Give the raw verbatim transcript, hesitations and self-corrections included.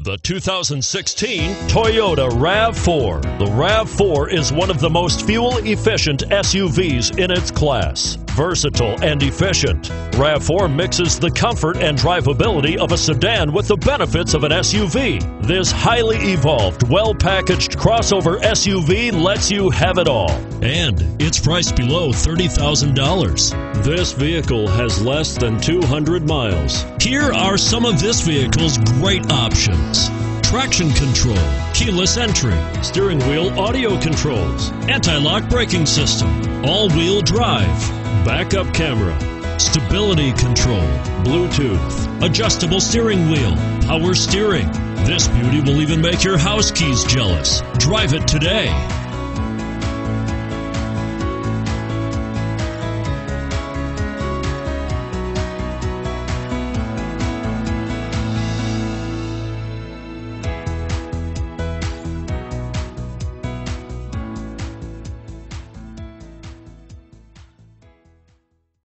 The two thousand sixteen Toyota RAV four. The RAV four is one of the most fuel-efficient S U Vs in its class. Versatile and efficient, RAV four mixes the comfort and drivability of a sedan with the benefits of an S U V. This highly evolved, well-packaged crossover S U V lets you have it all. And it's priced below thirty thousand dollars. This vehicle has less than two hundred miles. Here are some of this vehicle's great options: traction control, keyless entry, steering wheel audio controls, anti-lock braking system, all-wheel drive, backup camera, stability control, Bluetooth, adjustable steering wheel, power steering. This beauty will even make your house keys jealous. Drive it today.